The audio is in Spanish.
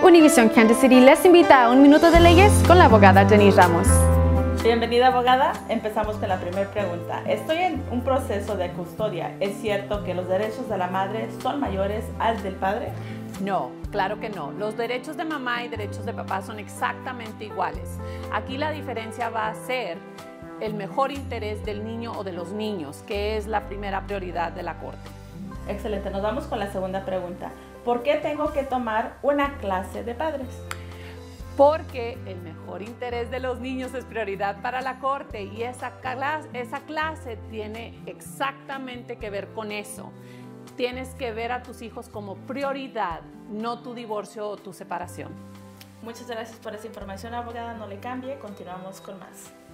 Univision Kansas City les invita a Un Minuto de Leyes con la abogada Denise Ramos. Bienvenida, abogada. Empezamos con la primera pregunta. Estoy en un proceso de custodia. ¿Es cierto que los derechos de la madre son mayores al del padre? No, claro que no. Los derechos de mamá y derechos de papá son exactamente iguales. Aquí la diferencia va a ser el mejor interés del niño o de los niños, que es la primera prioridad de la Corte. Excelente. Nos vamos con la segunda pregunta. ¿Por qué tengo que tomar una clase de padres? Porque el mejor interés de los niños es prioridad para la Corte y esa clase tiene exactamente que ver con eso. Tienes que ver a tus hijos como prioridad, no tu divorcio o tu separación. Muchas gracias por esa información, abogada. No le cambie. Continuamos con más.